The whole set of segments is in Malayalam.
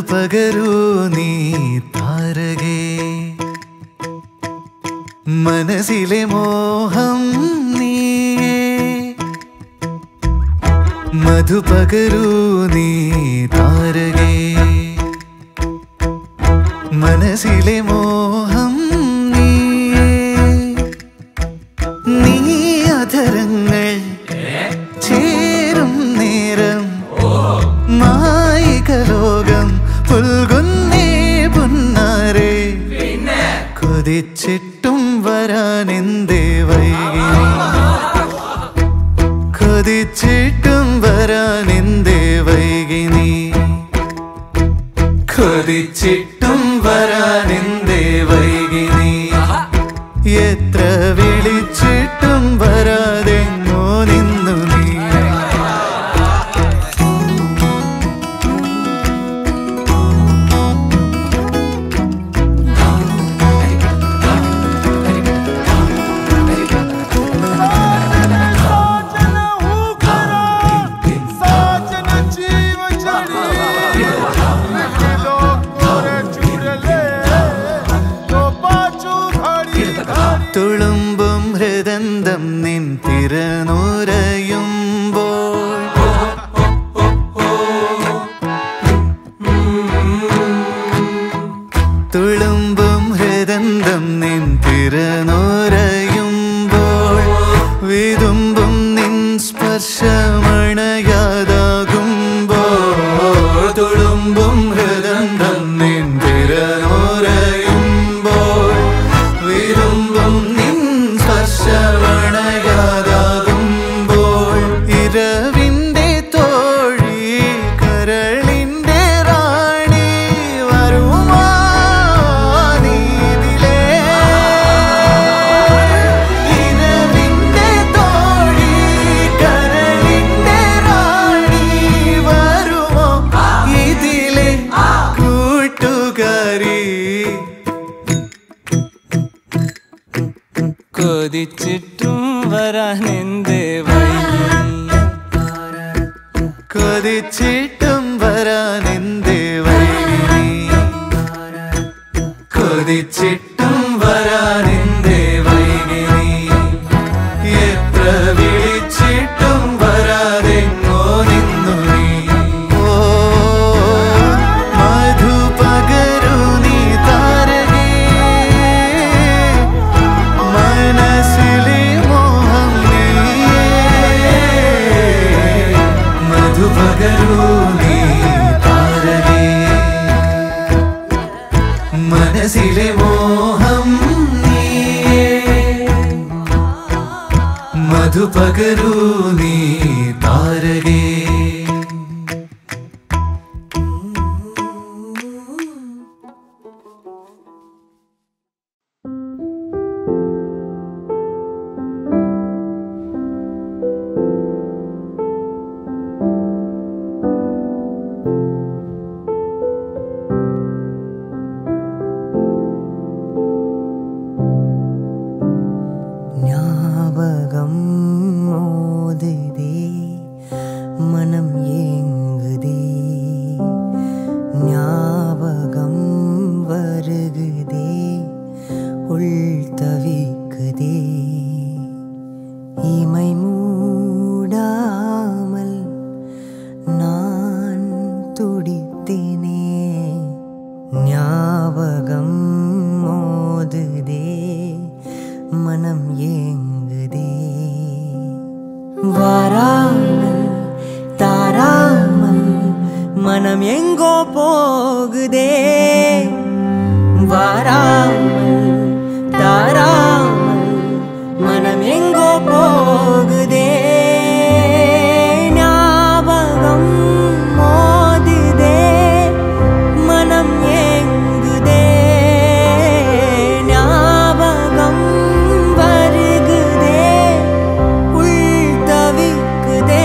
മധുപകരൂ നീ താരകേ മനസ്സിലെ മോഹം നീയേ മധുപകരൂ നീ താരകേ മനസ്സിലെ മോഹം നീയേ നീ അധരങ്ങൾ ചേരും നേരം മായികലോകം പുൽകുന്നേ പുന്നാരേ കൊതിച്ചിട്ടും വരാനെന്തേ വൈകി കൊതിച്ചിട്ടും വരാനെന്തേ വൈകി നീ കൊതിച്ചിട്ടും വരാനെന്തേ വൈകി നീ എത്ര വിളിച്ചിട്ടും വരാതെങ്ങോ നിന്നു നീ തുളുമ്പും ഹൃദന്തം നിൻ തിരനുരയുമ്പോൾ തുളുമ്പും ഹൃദന്തം നിൻ തിരനുരയുമ്പോൾ വിതുമ്പും നിൻ സ്പർശമണയാതാകുമ്പോൾ തുളുമ്പും ഹൃദന്തം നിൻ തിരനുരയുമ്പോൾ വിതുമ്പും നിൻ സ്പർശമണയാതാകുമ്പോൾ ഇരവിൻ്റെ തോഴി കരളിൻ്റെ റാണി വരുമാ നീതിലേ ഇരവിൻ്റെ തോഴി കരളിൻ്റെ റാണി വരുമോ ഇതിലെ കൂട്ടുകാരി കൊതിച്ചിട്ടും വരാനെന്തേ വൈകി കൊതിച്ചിട്ടും വരാനെന്തേ വൈകി കൊതിച്ചിട്ടും വരാനെന്തേ വൈകി എത്ര വിളിച്ചിട്ടും വരാതെങ്ങോ നിന്നു നീ ഓ മധുപകരൂ നീ താരകേ മനസ്സിലെ മോഹം നീയേ മധുപകരൂ നീ താരകേ മനസ്സിലെ മോഹം നീയേ മധുപകരൂ നീ താരകേ ஞாபகம் மோதுதே மனம் ஏங்குதே ஞாபகம் வருகுதே உள் தவிக்குதே இமை மூடாமல் நான் துடித்தேனே ஞாபகம் மோதுதே மனம் ஏங்குதே வாராமல் தாராமல் மனம் எங்கோ போகுதே வாராமல் தாராமல் மனம் எங்கோ போகுதே ஞாபகம் மோதுதே மனம் ஏங்குதே ஞாபகம் வருகுதே உள் தவிக்குதே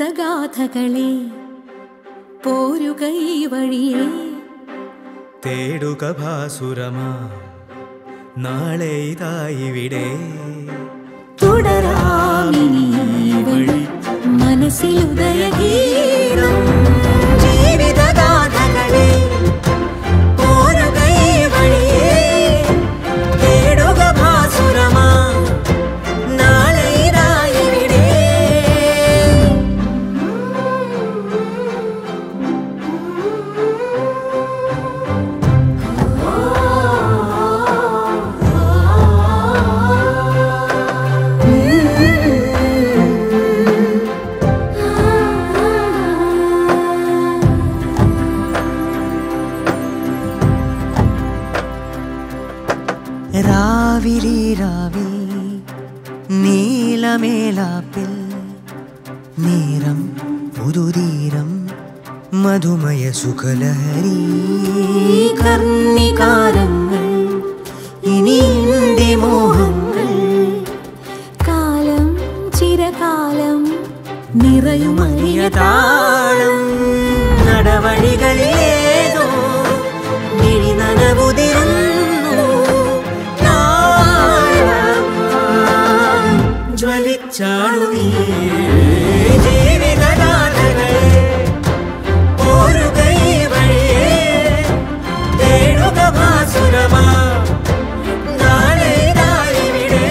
ജീവിതഗാഥകളെ പോരുക ഈ വഴിയേ തേടുക ഭാസുരമാ നാളെ ഇതായിവിടെ തുടരാമിനി വഴി മനസ്സിലുദയഗീതം ജീവിതഗാഥകളെ പോരുക ഈ വഴിയേ തേടുക ഭാസുരമാ നാളെ ഇതായിവിടെ രാവിൽ നീലമേലാപ്പിൽ നേരം പുതുതീരം മധുമയ സുഖലഹരി കർണികാരങ്ങൾ ഇനി എന്റെ മോഹങ്ങൾ കാലം ചിരകാലം നിറയുമറിയ താളം നടവഴികളിലേതോ മിഴി നനവുതിരുന്നു ജ്വലിച്ചാണു നീ ജീവിതഗാഥകളെ പോരുക ഈ വഴിയേ തേടുക ഭാസുരമാ നാളെ ഇതായിവിടെ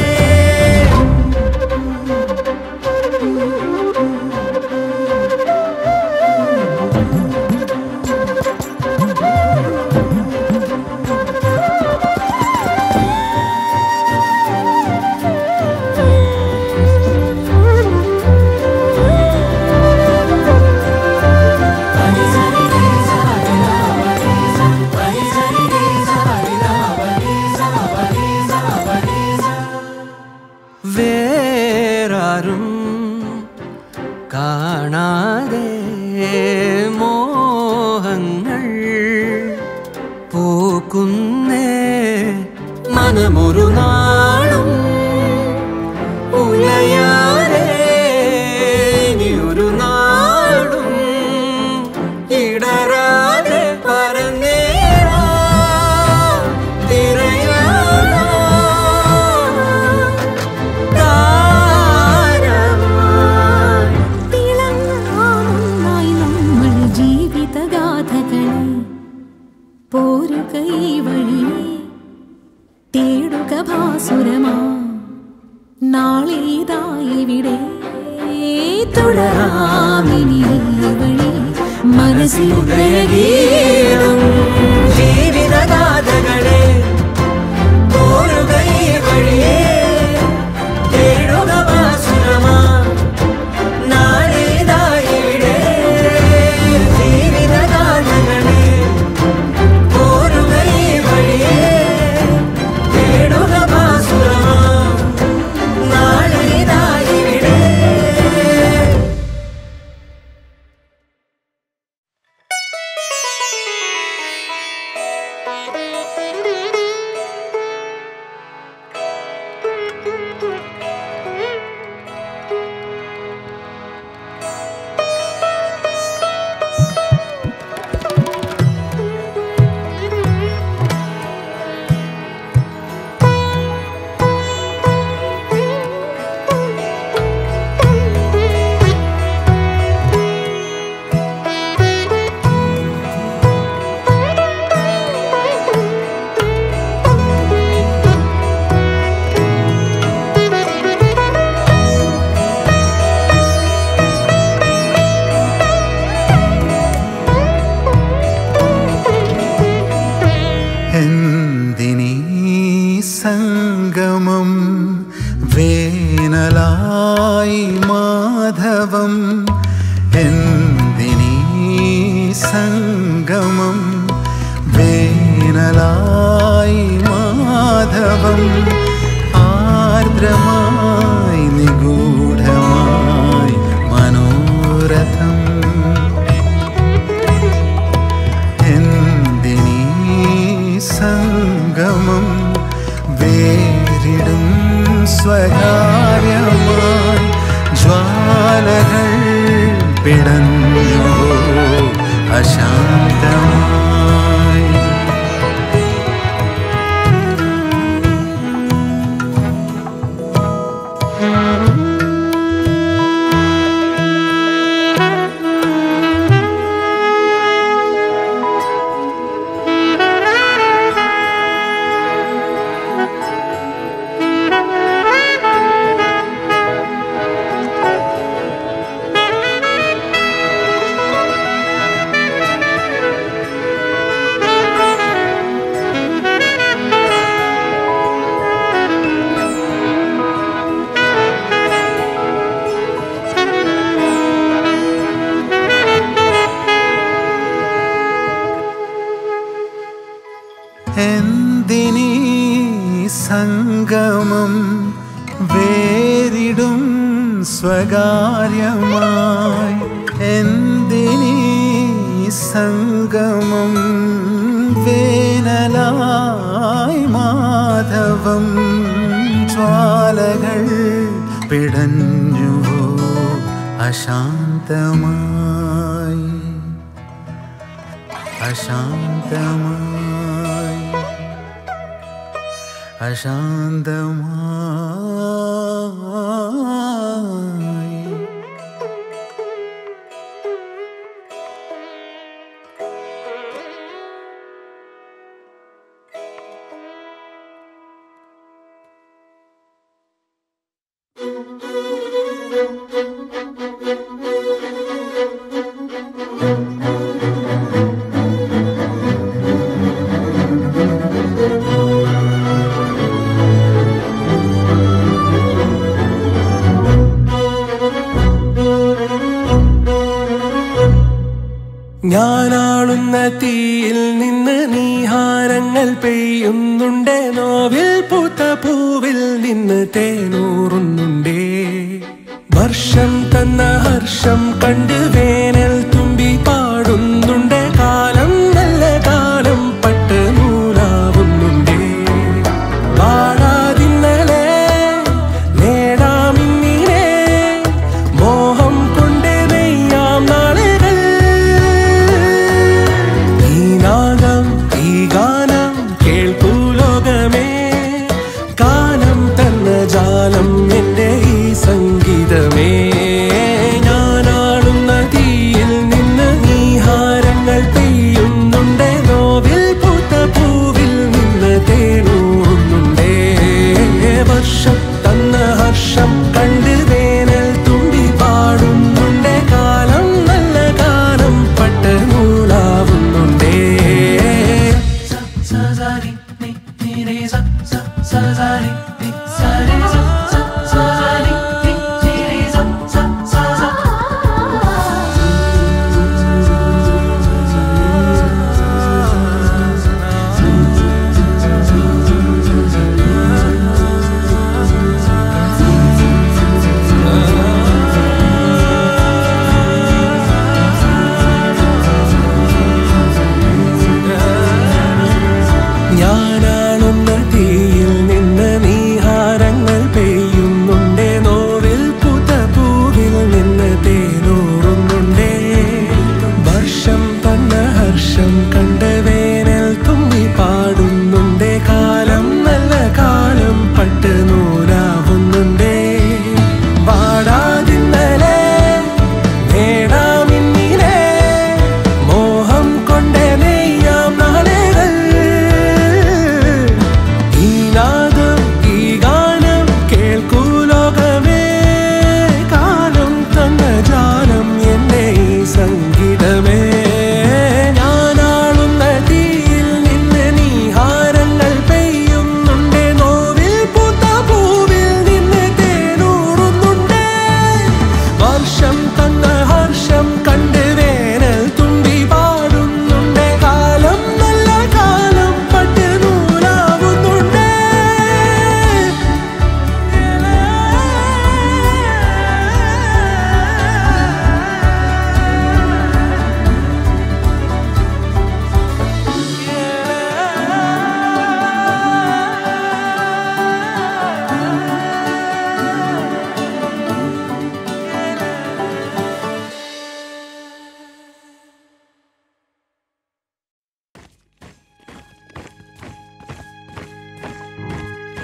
വേറാരും കാണാതെ മോഹങ്ങൾ പൂക്കുന്നേ മനമൊരു നാളും ഉലയാതെ ഇനിയൊരു നാളും ഇടരാതെ പറന്നേരാ തിരയാനാ പോരുക ഈ വഴിയേ തേടുക ഭാസുരമാ നാളെ ഇതായിവിടെ തുടരാമിനി വഴി മനസ്സിലുദയഗീതം ജീവിതഗാഥകളെ പോരുക ഈ വഴിയേ തേടുക ഭാസുരമാ നാളെ ഇതായിവിടെ ജീവിതഗാഥകളെ സംഗമം വേനലായി മാധവം എന്തിനീ സംഗമം വേനലായി മാധവം ആർദ്രമായി നിഗൂഢമായി മനോരഥം എന്തിനീ സംഗമം വേരിടും സ്വകാര്യമായി ജ്വാലകൾ അശാന്തമായി. എന്തിനീ സംഗമം വേരിടും സ്വകാര്യമായി. എന്തിനീ സംഗമം വേനലായി മാധവം. ജ്വാലകൾ പിടഞ്ഞുവോ അശാന്തമായി അശാന്തമായി അശാന്തമായി. ഞാനാളുന്ന തീയിൽ നിന്ന് നീഹാരങ്ങൾ പെയ്യുന്നുണ്ടേ. നോവിൽ പൂത്ത പൂവിൽ നിന്ന് തേനൂറുന്നുണ്ടേ. വർഷം തന്ന ഹർഷം കണ്ട് വേനൽ തുമ്പി പാടുന്നുണ്ടേ. കാലം നല്ല കാലം പട്ട് നൂലാവുന്നുണ്ടേ. പാടാതിന്നലെ നേടാമിന്നിനെ മോഹം കൊണ്ട് നെയ്യാം നാളുകൾ. ഈ നാദം ഈ ഗാനം കേൾക്കൂ ലോകമേ. കാലം തന്ന ജാലം എൻ്റെ ഈ സംഗീതമേ. ഞാനാടുന്ന തീയിൽ നിന്ന് നീഹാര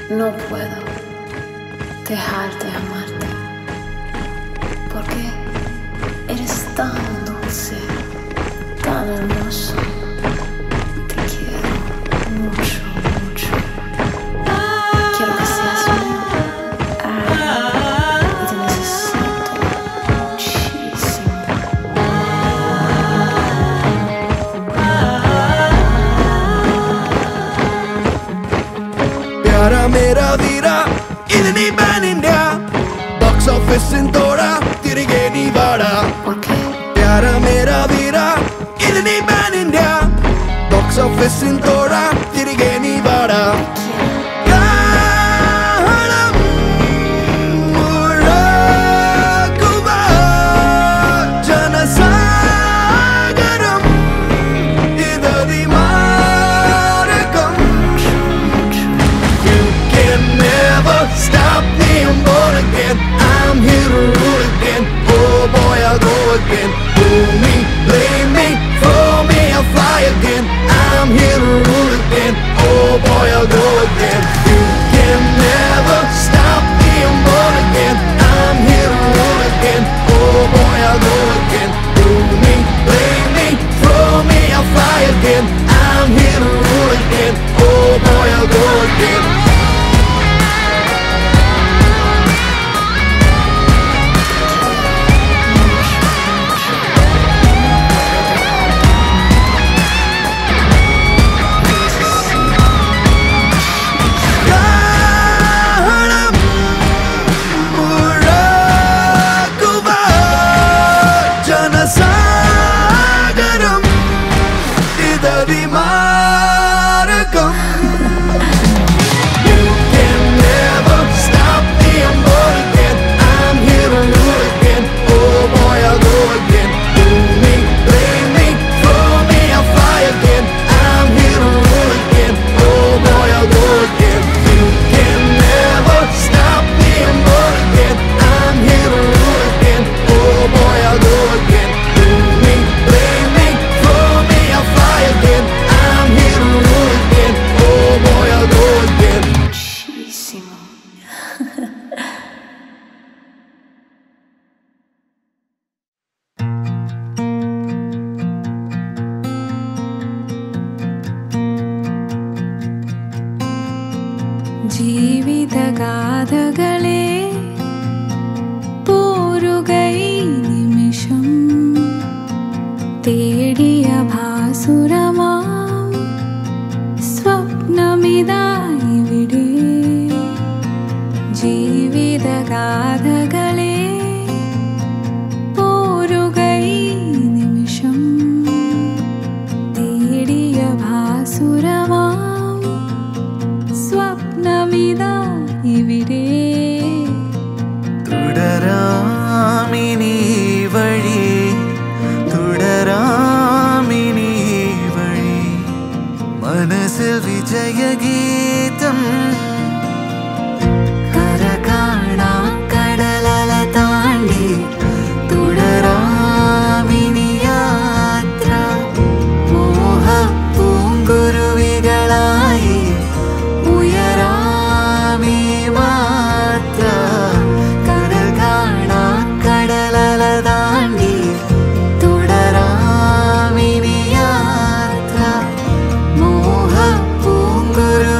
No puedo dejar de amarte, porque eres tan dulce, tan hermoso. Te quiero mucho, mucho. Quiero que seas mío. Y te necesito muchísimo. प्यारा मेरा वीरा इतनी पैन इंडिया बॉक्स ऑफिस सिंतोड़ा तिरगे नी वाड़ा ¿Por qué? प्यारा मेरा वीरा इतनी पैन इंडिया बॉक्स ऑफिस सिंतोड़ा तिरगे नी वाड़ा Stop me, I'm born again. I'm here to rule again. Oh boy, I'll go again. Pull me, lay me, throw me, I'll fly again. I'm here to rule again. Oh boy, I'll go again. You can never stop me, I'm born again. I'm here to rule again. Oh boy, I'll go again. Pull me, lay me, throw me, I'll fly again. I'm here to rule again. Oh boy, I'll go again. ജീവിതഗാഥകളെ പോരുകൈ നിമിഷം തേടിയ ഭാസുരമാം സ്വപ്നമിതായിവിടെ ജീവിതഗാഥകളെ പോരുകൈ നിമിഷം തേടിയ ഭാസുരമാം സ്വപ്നമിതാ ഇവിടെ തുടരാമിനി വഴി തുടരാമിനി വഴി മനസ്സിൽ വിജയഗീതം കരകാണാ കടലല താണ്ടി തുടരാമിനി യാത്ര മോഹ പൂങ്കുരുവികളായി Guru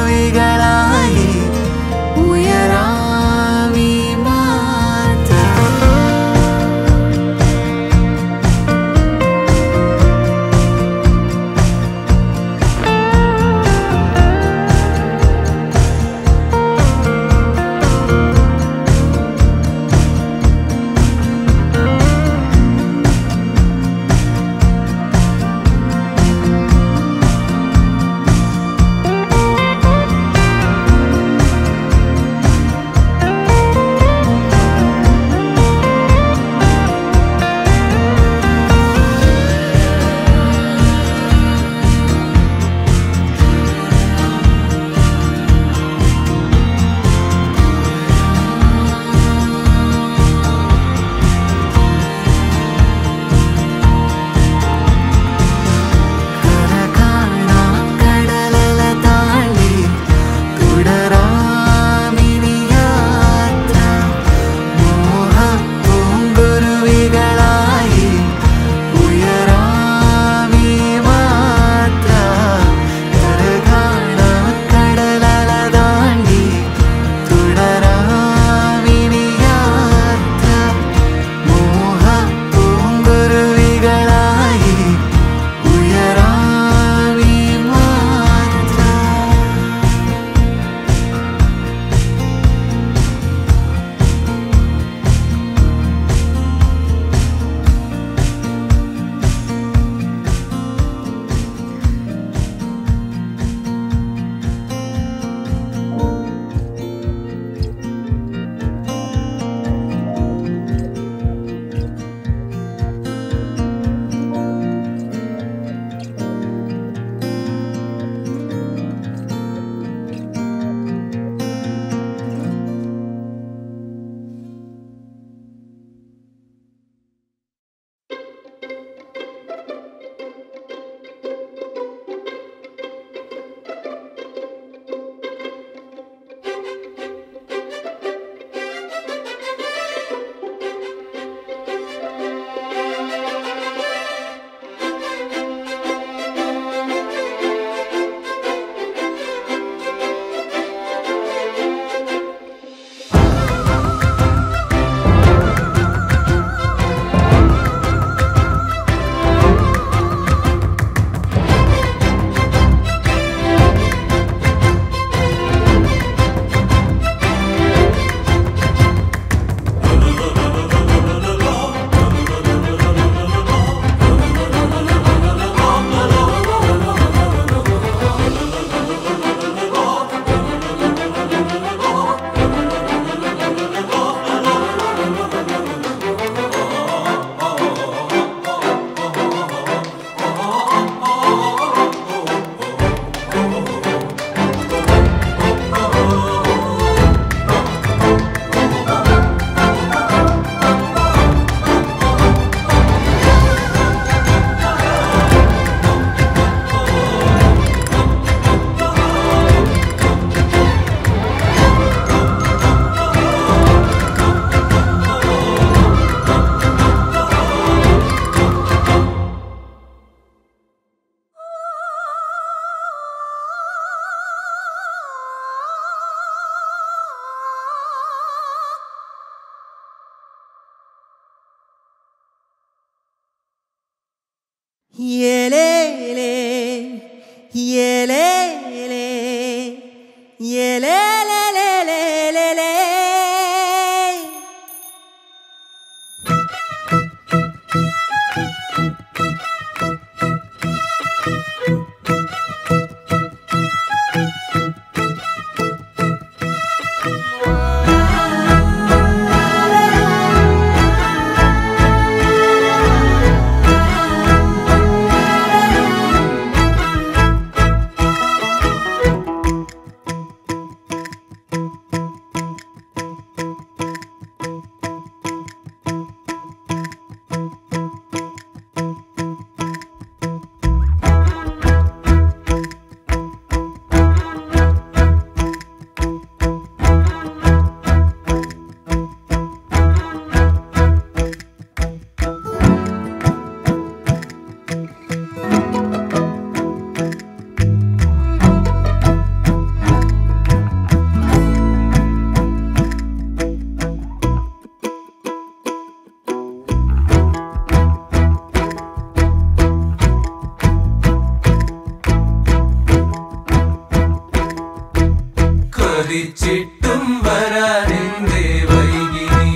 കിട്ടും വരാനെന്തേ വൈകിനി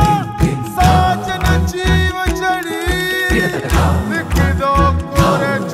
Liquido por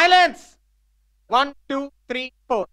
Silence! 1, 2, 3, 4.